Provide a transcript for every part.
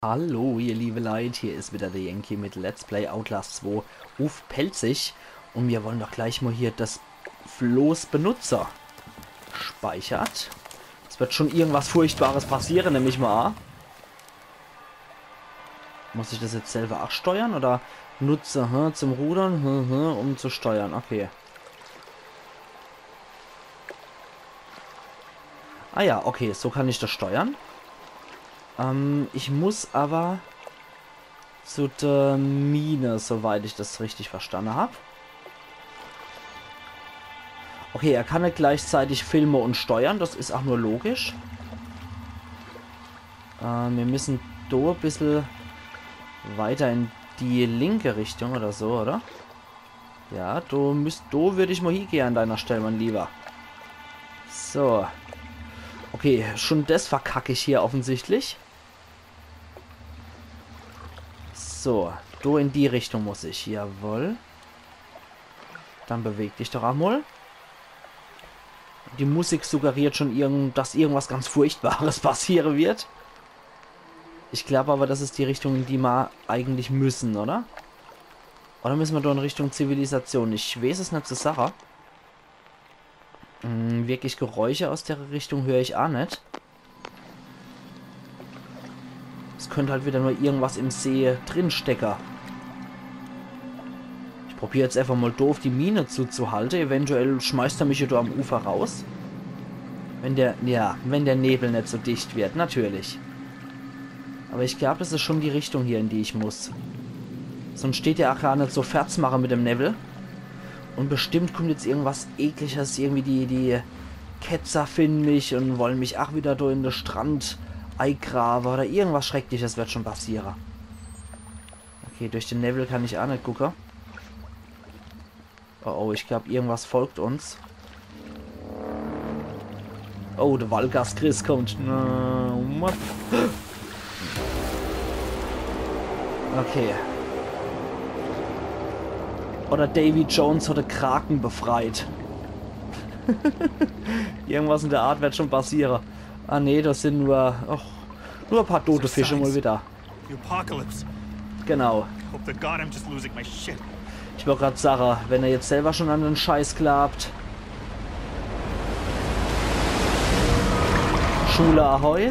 Hallo, ihr liebe Leute, hier ist wieder der Yankee mit Let's Play Outlast 2 auf Pelzig. Und wir wollen doch gleich mal hier das Floß Benutzer speichert. Es wird schon irgendwas Furchtbares passieren, nämlich mal an. Muss ich das jetzt selber auch steuern oder nutze zum Rudern, um zu steuern? Okay. Ah ja, okay, so kann ich das steuern. Ich muss aber zu der Mine, soweit ich das richtig verstanden habe. Okay, er kann nicht gleichzeitig filmen und steuern, das ist auch nur logisch. Wir müssen da ein bisschen weiter in die linke Richtung oder so, oder? Ja, da würde ich mal hingehen an deiner Stelle, mein Lieber. So. Okay, schon das verkacke ich hier offensichtlich. So, du in die Richtung muss ich. Jawohl. Dann beweg dich doch einmal. Die Musik suggeriert schon, dass irgendwas ganz Furchtbares passieren wird. Ich glaube aber, das ist die Richtung, in die wir eigentlich müssen, oder? Oder müssen wir da in Richtung Zivilisation? Ich weiß es nicht zur Sache. Wirklich Geräusche aus der Richtung höre ich auch nicht. Es könnte halt wieder nur irgendwas im See drinstecken. Ich probiere jetzt einfach mal doof die Mine zuzuhalten. Eventuell schmeißt er mich hier am Ufer raus. Wenn der Nebel nicht so dicht wird, natürlich. Aber ich glaube, das ist schon die Richtung hier, in die ich muss. Sonst steht der auch gar nicht so Ferzmacher mit dem Nebel. Und bestimmt kommt jetzt irgendwas Ekliges. Irgendwie die Ketzer finden mich und wollen mich auch wieder da in den Strand eingraben. Oder irgendwas Schreckliches wird schon passieren. Okay, durch den Nebel kann ich auch nicht gucken. Oh, ich glaube, irgendwas folgt uns. Oh, der Walgas Chris kommt. Okay. Oder Davy Jones hat den Kraken befreit. Irgendwas in der Art wird schon passieren. Ah nee, das sind nur ein paar tote Fische mal wieder. Genau. Ich wollte gerade sagen, wenn er jetzt selber schon an den Scheiß klappt. Schule Ahoi.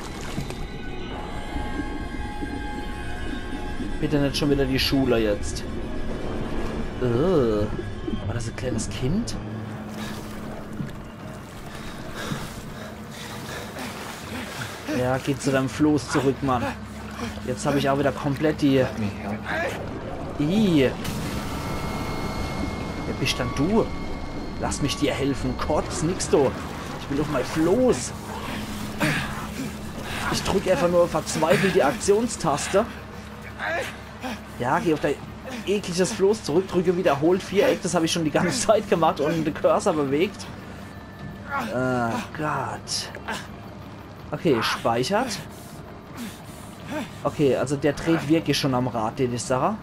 Bitte nicht schon wieder die Schule jetzt. War das ein kleines Kind? Ja, geht zu deinem Floß zurück, Mann. Jetzt habe ich auch wieder komplett die... Wer bist denn du? Lass mich dir helfen. Kotz, nix du. Ich will auf mein Floß. Ich drücke einfach nur verzweifelt die Aktionstaste. Ja, geh auf dein ekliges Floß zurück. Drücke wiederholt Viereck. Das habe ich schon die ganze Zeit gemacht und den Cursor bewegt. Gott. Okay, speichert. Okay, also der dreht wirklich schon am Rad, den ich sage.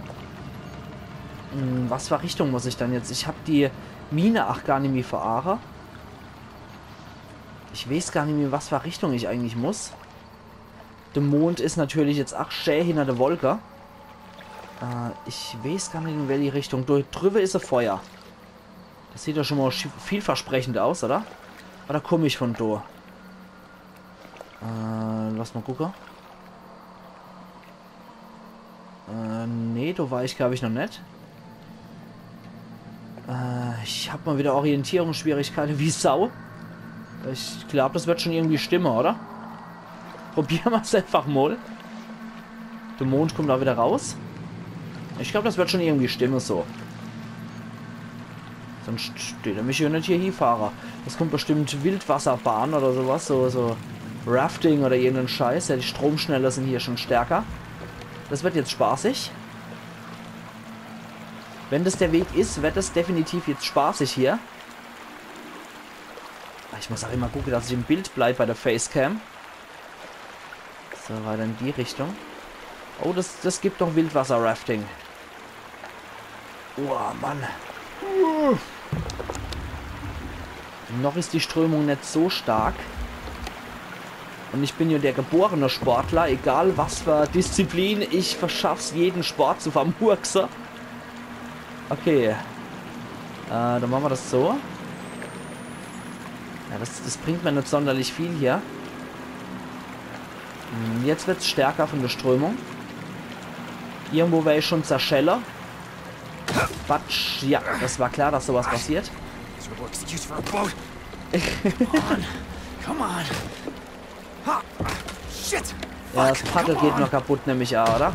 Was für Richtung muss ich dann jetzt? Ich habe die Mine auch gar nicht mehr verahre. Ich weiß gar nicht mehr, was für Richtung ich eigentlich muss. Der Mond ist natürlich jetzt auch schön hinter der Wolke. Ich weiß gar nicht, in welche Richtung. Drüber ist ein Feuer. Das sieht ja schon mal vielversprechend aus, oder? Oder komme ich von da? Lass mal gucken. Nee, da war ich, glaube ich, noch nicht. Ich habe mal wieder Orientierungsschwierigkeiten wie Sau. Ich glaube, das wird schon irgendwie stimmen, oder? Probieren wir es einfach mal. Der Mond kommt da wieder raus. Ich glaube, das wird schon irgendwie stimmen so. Sonst steht er mich ja nicht hier hinfahren. Das kommt bestimmt Wildwasserbahn oder sowas. So Rafting oder irgendein Scheiß. Ja, die Stromschneller sind hier schon stärker. Das wird jetzt spaßig. Wenn das der Weg ist, wird das definitiv jetzt spaßig hier. Ich muss auch immer gucken, dass ich im Bild bleibe bei der Facecam. So, weiter in die Richtung. Oh, das gibt doch Wildwasser-Rafting. Oh, Mann. Noch ist die Strömung nicht so stark. Und ich bin ja der geborene Sportler, egal was für Disziplin, ich verschaff's jeden Sport zu vermurksen. Okay. Dann machen wir das so. Ja, das bringt mir nicht sonderlich viel hier. Jetzt wird es stärker von der Strömung. Irgendwo wäre ich schon zerscheller. Quatsch. Ja, das war klar, dass sowas passiert. Ja, das Paddel geht noch kaputt, nämlich ja, oder?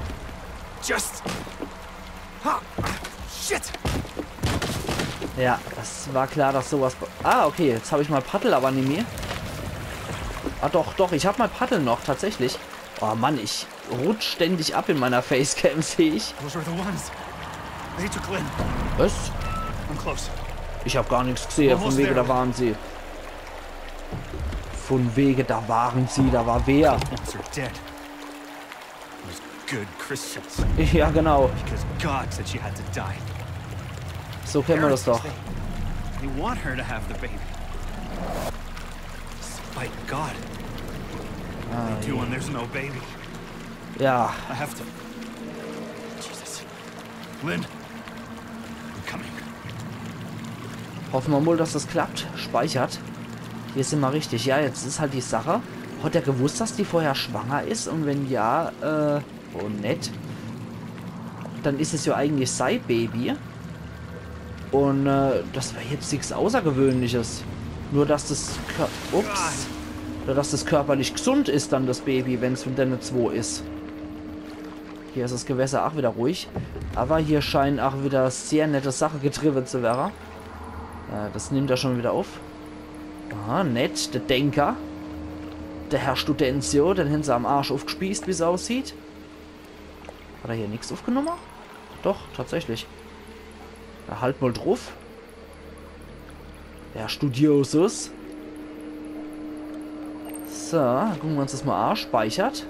Ja, das war klar, dass sowas... Ah, okay, jetzt habe ich mal Paddel, aber nicht mehr. Ah, doch, ich habe mal Paddel noch, tatsächlich. Oh Mann, ich rutsch ständig ab in meiner Facecam, sehe ich. Was? Ich habe gar nichts gesehen, von wegen, da waren sie. Von wegen, da waren sie, da war wer? Ja, genau. So kennen wir das doch. Ja. Hoffen wir mal, dass das klappt. Speichert. Hier sind wir richtig. Ja, jetzt ist halt die Sache. Hat er gewusst, dass die vorher schwanger ist? Und wenn ja, oh nett. Dann ist es ja eigentlich sein Baby. Und das wäre jetzt nichts Außergewöhnliches. Nur, dass das... Ups. Nur, dass das körperlich gesund ist, dann das Baby, wenn es von der 2 ist. Hier ist das Gewässer auch wieder ruhig. Aber hier scheint auch wieder sehr nette Sache getrieben zu werden. Das nimmt er schon wieder auf. Aha, nett. Der Denker. Der Herr Studentio, den haben sie am Arsch aufgespießt, wie es aussieht. Hat er hier nichts aufgenommen? Doch, tatsächlich. Da halt mal drauf. Der Studiosus. So, gucken wir uns das mal an. Speichert.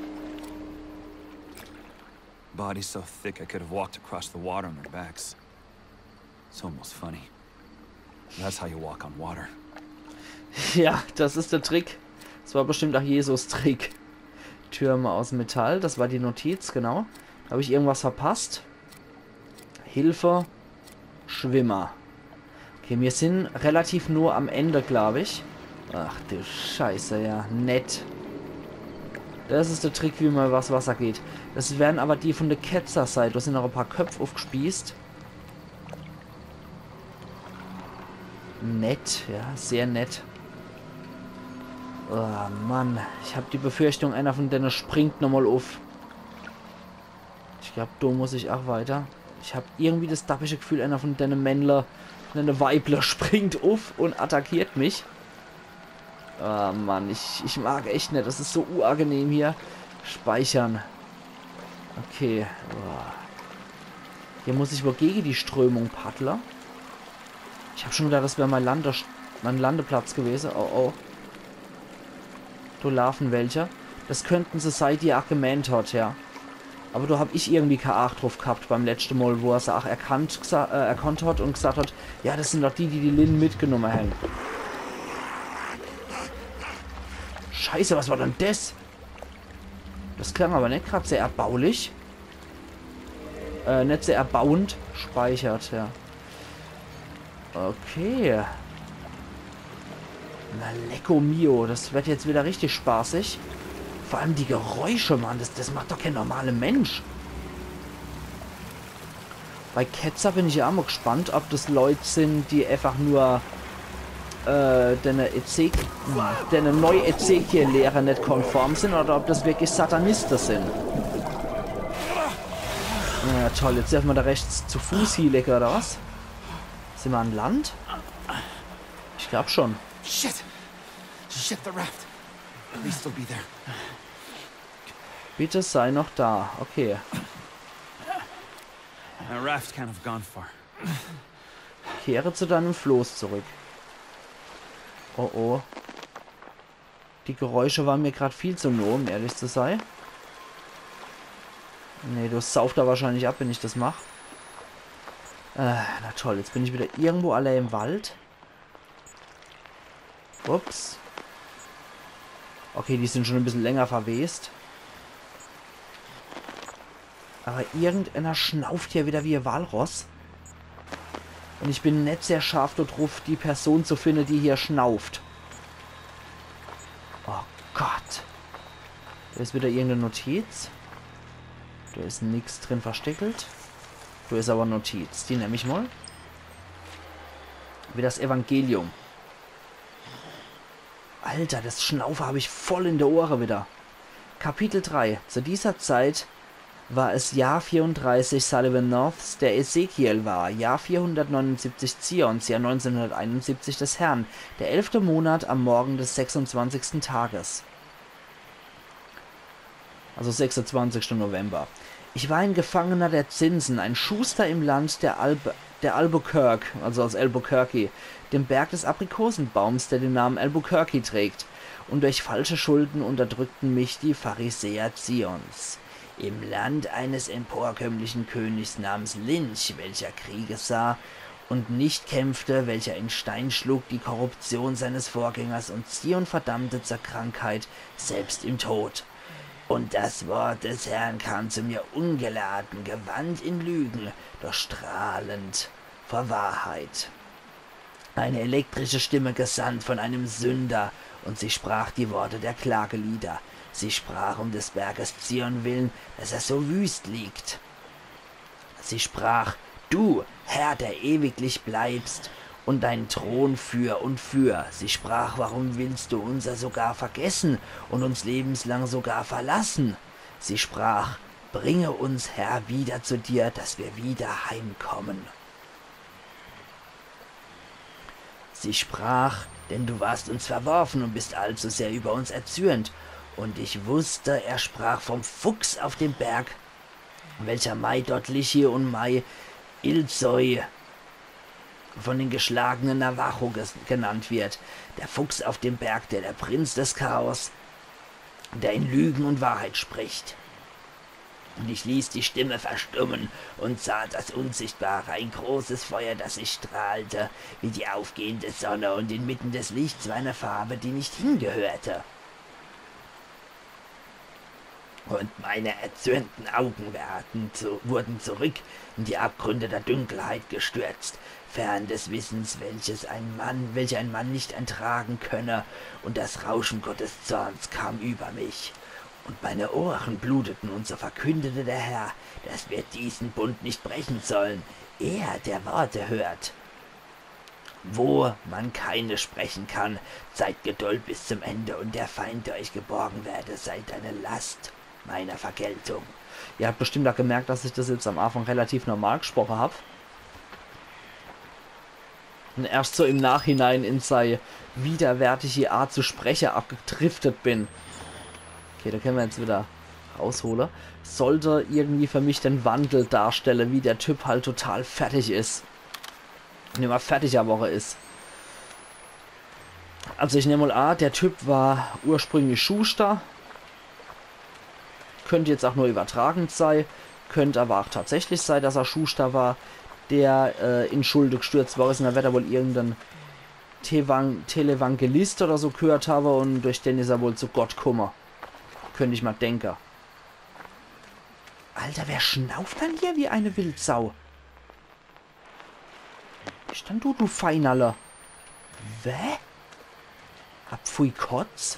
Body so thick I could have walked across the water on their backs. It's almost funny. That's how you walk on water. Ja, das ist der Trick. Das war bestimmt auch Jesus Trick. Türme aus Metall, das war die Notiz, genau. Habe ich irgendwas verpasst? Hilfe. Schwimmer. Okay, wir sind relativ nur am Ende, glaube ich. Ach du Scheiße, ja. Nett. Das ist der Trick, wie man übers Wasser geht. Das werden aber die von der Ketzer-Seite. Da sind noch ein paar Köpfe aufgespießt. Nett, ja. Sehr nett. Oh Mann. Ich habe die Befürchtung, einer von denen springt nochmal auf. Ich glaube, da muss ich auch weiter. Ich habe irgendwie das dappische Gefühl, einer von denen Männler, eine Weibler springt auf und attackiert mich. Oh Mann, ich mag echt nicht. Das ist so unangenehm hier. Speichern. Okay. Oh. Hier muss ich wohl gegen die Strömung paddeln. Ich habe schon gedacht, das wäre mein Landeplatz gewesen. Oh oh. Da laufen welche. Das könnten sie sein, die er gemeint hat, ja. Aber da habe ich irgendwie keine Acht drauf gehabt beim letzten Mal, wo er es auch erkannt hat und gesagt hat, ja, das sind doch die Lin mitgenommen haben. Scheiße, was war denn das? Das klang aber nicht gerade sehr erbaulich. Nicht sehr erbauend. Speichert, ja. Okay. Na lecco mio, das wird jetzt wieder richtig spaßig. Vor allem die Geräusche, Mann, das macht doch kein normaler Mensch. Bei Ketzer bin ich ja auch mal gespannt, ob das Leute sind, die einfach nur deine neue Ezekiel-Lehre nicht konform sind oder ob das wirklich Satanisten sind. Ja, toll, jetzt dürfen wir da rechts zu Fuß hinlegen, oder was? Sind wir an Land? Ich glaube schon. Shit! Shit, the raft. At least they'll be there. Bitte sei noch da. Okay. That raft can't have gone far. Kehre zu deinem Floß zurück. Oh oh. Die Geräusche waren mir gerade viel zu nah, um ehrlich zu sein. Nee, du sauft da wahrscheinlich ab, wenn ich das mache. Na toll, jetzt bin ich wieder irgendwo allein im Wald. Ups. Okay, die sind schon ein bisschen länger verwest. Aber irgendeiner schnauft hier wieder wie ein Walross. Und ich bin nicht sehr scharf darauf, die Person zu finden, die hier schnauft. Oh Gott. Da ist wieder irgendeine Notiz. Da ist nichts drin versteckelt. Da ist aber Notiz. Die nehme ich mal. Wie das Evangelium. Alter, das Schnaufe habe ich voll in der Ohren wieder. Kapitel 3. Zu dieser Zeit war es Jahr 34 Sullivan Norths, der Ezekiel war, Jahr 479 Zions, Jahr 1971 des Herrn, der 11. Monat am Morgen des 26. Tages. Also 26. November. Ich war ein Gefangener der Zinsen, ein Schuster im Land der Albuquerque, also aus Albuquerque, dem Berg des Aprikosenbaums, der den Namen Albuquerque trägt, und durch falsche Schulden unterdrückten mich die Pharisäer Zions. Im Land eines emporkömmlichen Königs namens Lynch, welcher Kriege sah und nicht kämpfte, welcher in Stein schlug die Korruption seines Vorgängers und Zion verdammte zur Krankheit, selbst im Tod. Und das Wort des Herrn kam zu mir ungeladen, gewandt in Lügen, doch strahlend vor Wahrheit. Eine elektrische Stimme gesandt von einem Sünder, und sie sprach die Worte der Klagelieder. Sie sprach um des Berges Zion willen, dass er so wüst liegt. Sie sprach, du, Herr, der ewiglich bleibst, und dein Thron für und für. Sie sprach, warum willst du unser sogar vergessen und uns lebenslang sogar verlassen? Sie sprach, bringe uns, Herr, wieder zu dir, dass wir wieder heimkommen. Sie sprach, denn du warst uns verworfen und bist allzu sehr über uns erzürnt. Und ich wusste, er sprach vom Fuchs auf dem Berg, welcher Mai dort Lichi und Mai Ilzoi von den geschlagenen Navajo genannt wird. Der Fuchs auf dem Berg, der Prinz des Chaos, der in Lügen und Wahrheit spricht. Und ich ließ die Stimme verstummen und sah das Unsichtbare, ein großes Feuer, das sich strahlte, wie die aufgehende Sonne, und inmitten des Lichts war eine Farbe, die nicht hingehörte. Und meine erzürnten Augen wurden zurück in die Abgründe der Dunkelheit gestürzt, fern des Wissens, welcher ein Mann nicht ertragen könne, und das Rauschen Gottes Zorns kam über mich. Und meine Ohren bluteten, und so verkündete der Herr, dass wir diesen Bund nicht brechen sollen, er, der Worte hört. Wo man keine sprechen kann, seid Geduld bis zum Ende, und der Feind, der euch geborgen werde, seid eine Last meiner Vergeltung. Ihr habt bestimmt auch gemerkt, dass ich das jetzt am Anfang relativ normal gesprochen habe. Und erst so im Nachhinein in seine widerwärtige Art zu sprechen abgedriftet bin. Okay, da können wir jetzt wieder rausholen. Sollte irgendwie für mich den Wandel darstellen, wie der Typ halt total fertig ist. Und immer fertiger Woche ist. Also ich nehme mal an, der Typ war ursprünglich Schuster. Könnte jetzt auch nur übertragend sein. Könnte aber auch tatsächlich sein, dass er Schuster war, der in Schulde gestürzt war. Und da wird er wohl irgendein Televangelist oder so gehört haben, und durch den ist er wohl zu Gott gekommen. Könnte ich mal denken. Alter, wer schnauft dann hier wie eine Wildsau? Stand du Feinalle. Wä? Hab pfui Kotz?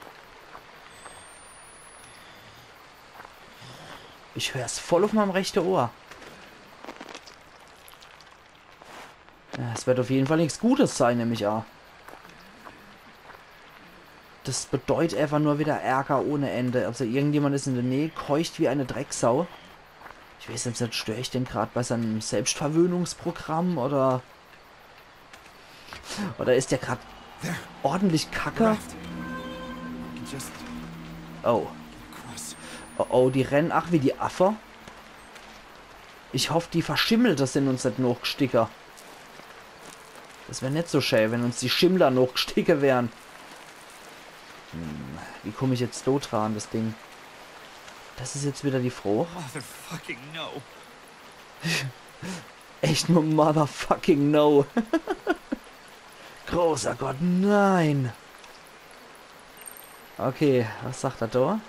Ich hör's voll auf meinem rechten Ohr. Ja, es wird auf jeden Fall nichts Gutes sein, nämlich auch. Das bedeutet einfach nur wieder Ärger ohne Ende. Also irgendjemand ist in der Nähe, keucht wie eine Drecksau. Ich weiß jetzt nicht, störe ich den gerade bei seinem Selbstverwöhnungsprogramm oder... Oder ist der gerade ordentlich kacke? Oh. Oh, oh, die rennen ach wie die Affe. Ich hoffe, die Verschimmelte sind uns nicht noch gesticker. Das wäre nicht so schön, wenn uns die Schimmler noch gesticker wären. Wie komme ich jetzt dort dran, das Ding? Das ist jetzt wieder die Froh. Motherfucking no. Echt nur motherfucking no. Großer Gott, nein. Okay, was sagt er da?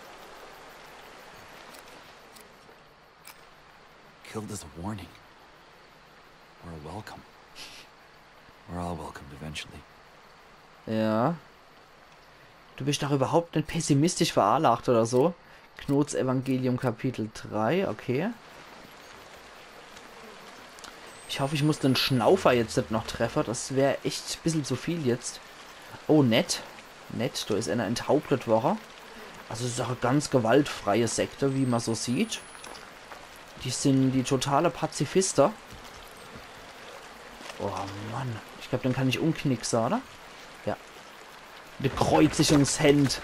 Killed as a warning. Or a welcome. We're all welcomed eventually. Ja. Du bist doch überhaupt nicht pessimistisch veranlagt oder so. Knots Evangelium Kapitel 3, okay. Ich hoffe, ich muss den Schnaufer jetzt nicht noch treffen. Das wäre echt ein bisschen zu viel jetzt. Oh, nett. Nett, da ist einer enthauptet worden. Also es ist auch eine ganz gewaltfreie Sekte, wie man so sieht. Die sind die totale Pazifister. Oh Mann. Ich glaube, den kann ich umknicksen, oder? Ja. Eine Kreuzigungshand.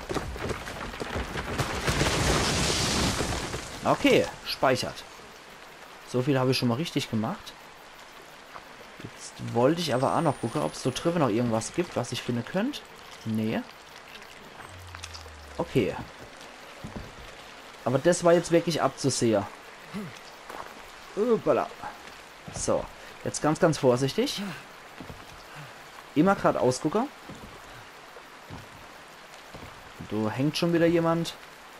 Okay, speichert. So viel habe ich schon mal richtig gemacht. Jetzt wollte ich aber auch noch gucken, ob es so drüben noch irgendwas gibt, was ich finden könnte. Nee. Okay. Aber das war jetzt wirklich abzusehen. Uppala. So. Jetzt ganz, ganz vorsichtig. Immer gerade ausgucken. Da hängt schon wieder jemand.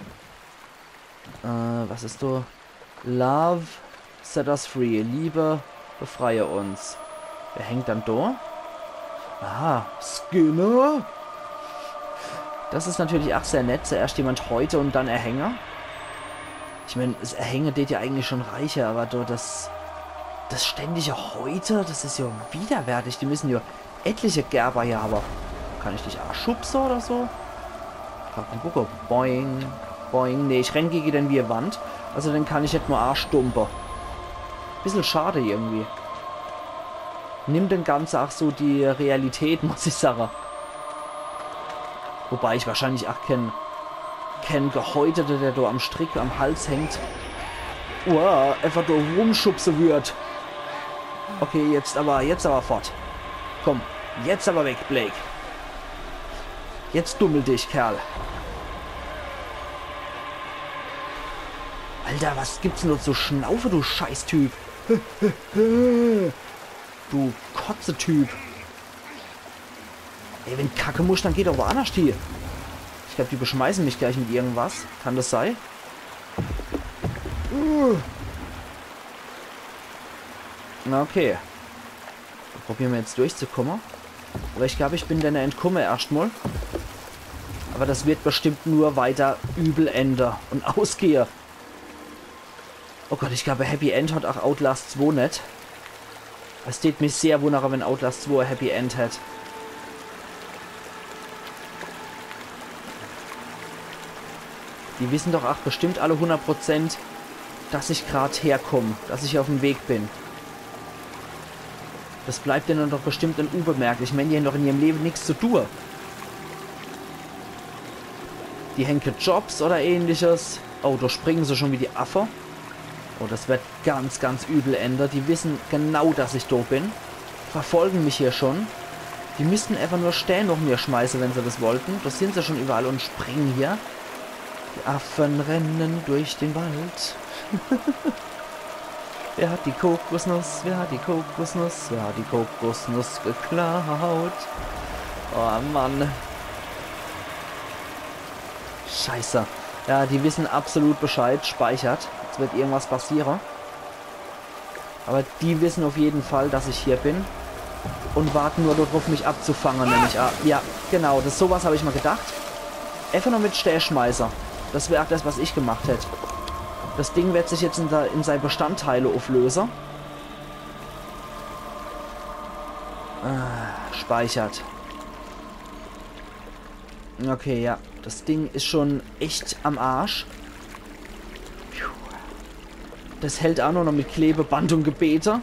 Was ist du? Love set us free. Liebe, befreie uns. Wer hängt dann da? Aha, Skinner. Das ist natürlich auch sehr nett. Zuerst jemand heute und dann Erhänger. Ich meine, das Erhängen geht ja eigentlich schon reicher, aber da das ständige heute, das ist ja widerwärtig. Die müssen ja etliche Gerber hier, aber kann ich dich auch schubsen oder so? Boing, boing. Nee, ich renne gegen den wie eine Wand. Also dann kann ich nicht nur Arschstumper. Bisschen schade irgendwie. Nimmt den Ganzen auch so die Realität, muss ich sagen. Wobei ich wahrscheinlich auch kein Gehäuteter, der da am Strick, am Hals hängt. Uah, einfach da rumschubsen wird. Okay, jetzt aber fort. Komm, jetzt aber weg, Blake. Jetzt dummel dich, Kerl. Alter, was gibt's denn da zu Schnaufe, du Scheißtyp? Du Kotze-Typ. Ey, wenn Kacke muss, dann geht doch woanders hier. Ich glaube, die beschmeißen mich gleich mit irgendwas. Kann das sein? Na, okay. Dann probieren wir jetzt durchzukommen. Aber ich glaube, ich bin dann entkomme erstmal. Aber das wird bestimmt nur weiter übel enden und ausgehen. Oh Gott, ich glaube, Happy End hat auch Outlast 2 nicht. Es steht mich sehr wundern, wenn Outlast 2 ein Happy End hat. Die wissen doch auch bestimmt alle 100%, dass ich gerade herkomme, dass ich auf dem Weg bin. Das bleibt denen doch bestimmt unbemerkt. Ich meine, die haben doch in ihrem Leben nichts zu tun. Die hängen Jobs oder ähnliches. Oh, da springen sie schon wie die Affe. Oh, das wird ganz, ganz übel enden. Die wissen genau, dass ich da bin. Verfolgen mich hier schon. Die müssten einfach nur Stellen nach mir schmeißen, wenn sie das wollten. Da sind sie schon überall und springen hier. Die Affen rennen durch den Wald. Wer hat die Kokosnuss? Wer hat die Kokosnuss? Wer hat die Kokosnuss geklaut? Oh Mann. Scheiße. Ja, die wissen absolut Bescheid. Speichert. Jetzt wird irgendwas passieren. Aber die wissen auf jeden Fall, dass ich hier bin. Und warten nur darauf, mich abzufangen. Nämlich, ja, genau. Das sowas habe ich mal gedacht. Einfach nur mit Stellschmeißer. Das wäre auch das, was ich gemacht hätte. Das Ding wird sich jetzt in seine Bestandteile auflösen. Speichert. Okay, ja. Das Ding ist schon echt am Arsch. Das hält auch noch mit Klebeband und Gebete.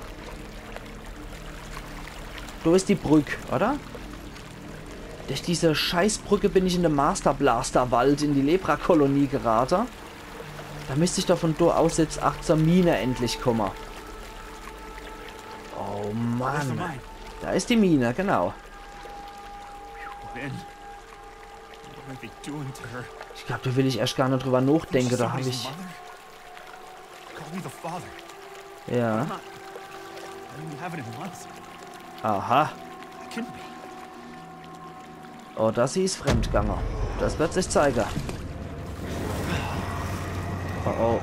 So ist die Brücke, oder? Durch diese Scheißbrücke bin ich in den Master Blaster Wald in die Lepra-Kolonie geraten. Da müsste ich doch von da aus jetzt 18 Mine endlich kommen. Oh Mann. Da ist die Mine, genau. Ich glaube, da will ich erst gar nicht drüber nachdenken. Da habe ich... Ja. Aha. Oh, das ist Fremdganger. Das wird sich zeigen. Oh oh.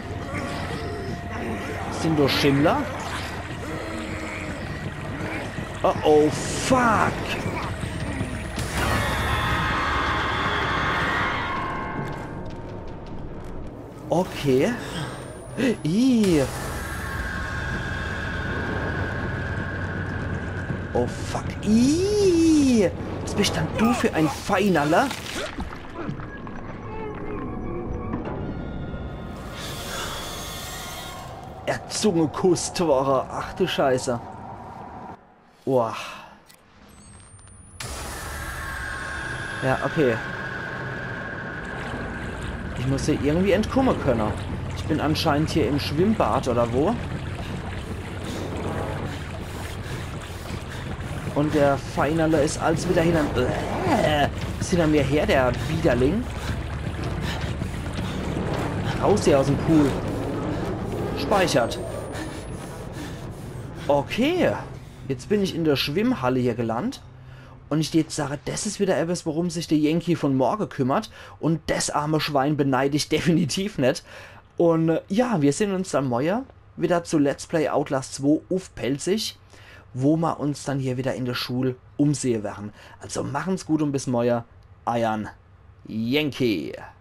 Sind doch Schimmler? Oh oh, fuck! Okay. Ih. Oh fuck. Ih. Was bist dann du für ein Feinaler? Zungenkuss-Tore. Ach du Scheiße. Boah. Ja, okay. Ich muss hier irgendwie entkommen können. Ich bin anscheinend hier im Schwimmbad oder wo. Und der Feinerle ist als wieder hinter... ist hinter mir her, der Widerling. Raus hier aus dem Pool. Speichert. Okay. Jetzt bin ich in der Schwimmhalle hier gelandet. Und ich jetzt sage, das ist wieder etwas, worum sich der Yankee von morgen kümmert. Und das arme Schwein beneide ich definitiv nicht. Und ja, wir sehen uns dann morgen wieder zu Let's Play Outlast 2 auf Pelzig, wo wir uns dann hier wieder in der Schule umsehen werden. Also machen's gut und bis morgen. Euer Yankee.